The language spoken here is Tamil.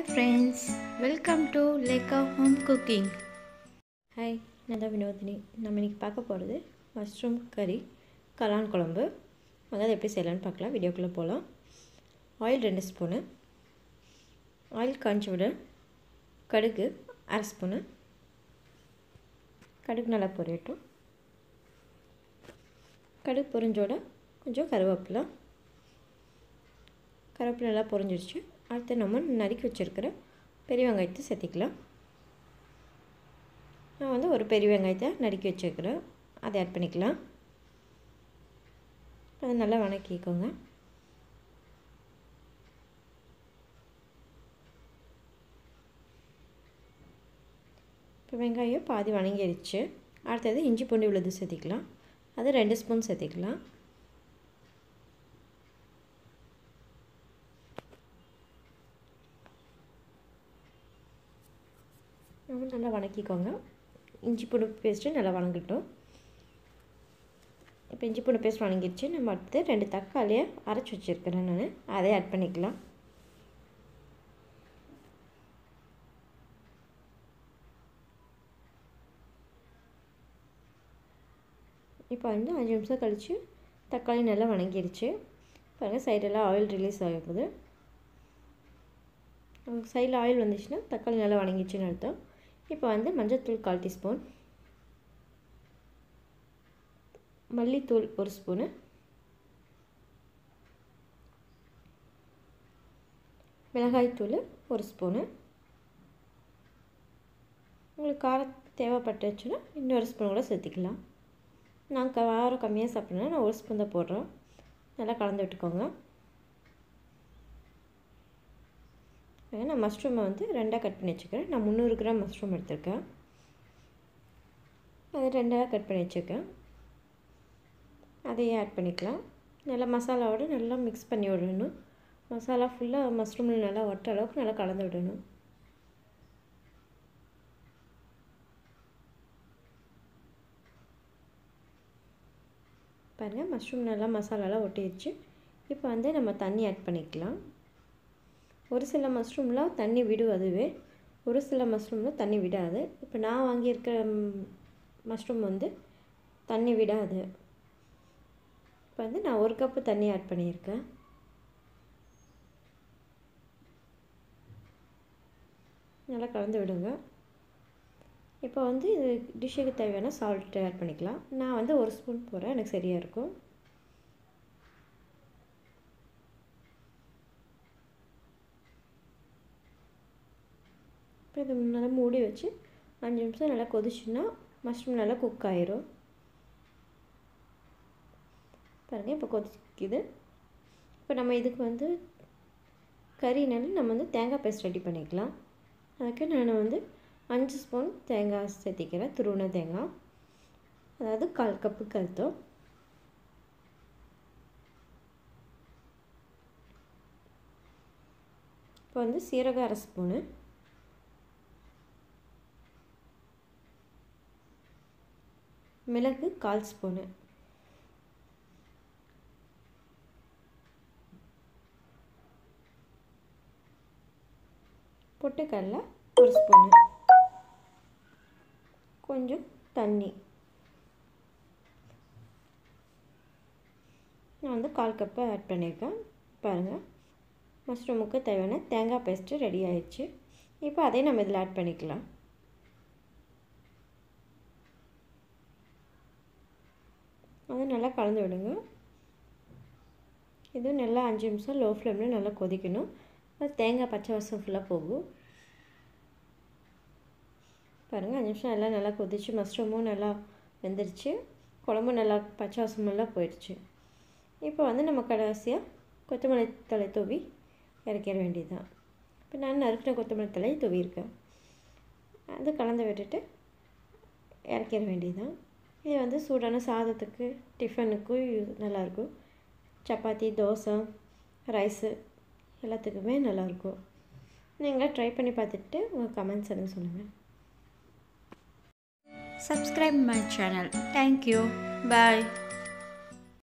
friends, welcome to Leka Home Cooking. Hi, நான் வினோதினி. நம்ம இன்னைக்கு பார்க்க போகிறது மஷ்ரூம் கறி கலான் குழம்பு. அதை எப்படி செய்யலாம்னு பார்க்கலாம். வீடியோக்குள்ளே போகலாம். ஆயில் 2 ஸ்பூனு, ஆயில் காய்ச்சி விட கடுகு 1/2 ஸ்பூனு. கடுகு நல்லா பொரியட்டும். கடுகு பொரிஞ்சோட கொஞ்சம் கருவேப்பிலை நல்லா பொரிஞ்சிடுச்சு. அடுத்து நம்ம நறுக்கி வச்சுருக்கிற பெரிய வெங்காயத்தை சேர்த்திக்கலாம். நான் வந்து ஒரு பெரிய வெங்காயத்தை நறுக்கி வச்சுருக்கிறேன், அதை ஆட் பண்ணிக்கலாம். அதை நல்லா வணக்கிக்கோங்க. இப்போ வெங்காயம் பாதி வணங்கிடுச்சு. அடுத்தது இஞ்சி பூண்டு விழுது சேர்த்திக்கலாம். அது 2 ஸ்பூன் சேர்த்திக்கலாம். நல்லா வணக்கிக்கோங்க. இஞ்சி பூண்டு பேஸ்ட்டு நல்லா வணங்கட்டும். இப்போ இஞ்சி பூண்டு பேஸ்ட் வணங்கிடுச்சு. நம்ம அடுத்து 2 தக்காளியை அரைச்சி வச்சுருக்கிறேன் நான், அதை ஆட் பண்ணிக்கலாம். இப்போ வந்து 5 நிமிஷம் கழித்து தக்காளி நல்லா வணங்கிடுச்சு. பாருங்கள், சைடெல்லாம் ஆயில் ரிலீஸ் ஆகுது. சைடில் ஆயில் வந்துச்சுன்னா தக்காளி நல்லா வணங்கிடுச்சுன்னு அர்த்தம். இப்போ வந்து மஞ்சள்தூள் 1/4 டீஸ்பூன், மல்லித்தூள் 1 ஸ்பூனு, மிளகாய்த்தூள் 1 ஸ்பூனு. உங்களுக்கு காரம் தேவைப்பட்டுச்சுன்னா இன்னொரு ஸ்பூன் கூட சேர்த்திக்கலாம். நான் காரம் கம்மியாக சாப்பிட்றேன்னா நான் 1 ஸ்பூன் தான் போடுறேன். நல்லா கலந்து விட்டுக்கோங்க. நான் மஷ்ரூமை வந்து 2ஆக கட் பண்ணி வச்சுக்கிறேன். நான் 300 கிராம் மஷ்ரூம் எடுத்திருக்கேன். அதை 2ஆக கட் பண்ணி வச்சுருக்கேன். அதையே ஆட் பண்ணிக்கலாம். நல்லா மசாலாவோடு நல்லா மிக்ஸ் பண்ணி விடணும். மசாலா ஃபுல்லாக மஷ்ரூமில் நல்லா ஒட்டுற அளவுக்கு நல்லா கலந்து விடணும். பாருங்கள், மஷ்ரூம் நல்லா மசாலாலாம் ஒட்டிடுச்சு. இப்போ வந்து நம்ம தண்ணி ஆட் பண்ணிக்கலாம். ஒரு சில மஷ்ரூம்லாம் தண்ணி விடும், அதுவே ஒரு சில மஷ்ரூமில் தண்ணி விடாது. இப்போ நான் வாங்கியிருக்கிற மஷ்ரூம் வந்து தண்ணி விடாது. இப்போ வந்து நான் 1 கப்பு தண்ணி ஆட் பண்ணியிருக்கேன். நல்லா கலந்து விடுங்க. இப்போ வந்து இது டிஷ்ஷுக்கு தேவையான சால்ட்டு ஆட் பண்ணிக்கலாம். நான் வந்து 1 ஸ்பூன் போடுறேன், எனக்கு சரியாக இருக்கும். இப்போ இது நல்லா மூடி வச்சு 5 நிமிஷம் நல்லா கொதிச்சுன்னா மஷ்ரூம் நல்லா குக் ஆயிரும். பாருங்கள், இப்போ கொதிக்குது. இப்போ நம்ம இதுக்கு வந்து கறினால நம்ம வந்து தேங்காய் பேஸ்ட் ரெடி பண்ணிக்கலாம். அதுக்கு நான் வந்து 5 ஸ்பூன் தேங்காய் சேர்த்திக்கிறேன், துருவின தேங்காய். அதாவது 1/4 கப்புக்கு அர்த்தம். இப்போ வந்து சீரகம் 1/2 ஸ்பூனு, மிளகு 1/4 ஸ்பூனு, பொட்டுக்கடலை 1 ஸ்பூனு, கொஞ்சம் தண்ணி. நான் வந்து 1/4 கப்பு ஆட் பண்ணியிருக்கேன். பாருங்கள், மஷ்ரூமுக்கு தேவையான தேங்காய் பேஸ்ட்டு ரெடி ஆயிடுச்சு. இப்போ அதையும் நம்ம இதில் ஆட் பண்ணிக்கலாம். அதை நல்லா கலந்து விடுங்க. இதுவும் நல்லா 5 நிமிஷம் லோ ஃப்ளேமில் நல்லா கொதிக்கணும். அது தேங்காய் பச்சை வாசம் ஃபுல்லாக போகும். பாருங்கள், 5 நிமிஷம் எல்லாம் நல்லா கொதிச்சு மஷ்ரூமும் நல்லா வெந்துருச்சு, குழம்பும் நல்லா பச்சை வாசம் நல்லா போயிடுச்சு. இப்போ வந்து நம்ம கடைசியாக கொத்தமல்லி தழை தூவி இறக்கிற வேண்டியது தான். இப்போ நான் நறுக்கின கொத்தமல்லி தழை தூவியிருக்கேன். அது கலந்து விட்டுட்டு இறக்கிற வேண்டியது தான். இது வந்து சூடான சாதத்துக்கு டிஃபனுக்கும் நல்லாயிருக்கும். சப்பாத்தி, தோசை, ரைஸு எல்லாத்துக்குமே நல்லாயிருக்கும். நீங்கள் ட்ரை பண்ணி பார்த்துட்டு உங்கள் கமெண்ட்ஸ் எதுவும் சொல்லுங்கள். Subscribe my channel. Thank you. Bye.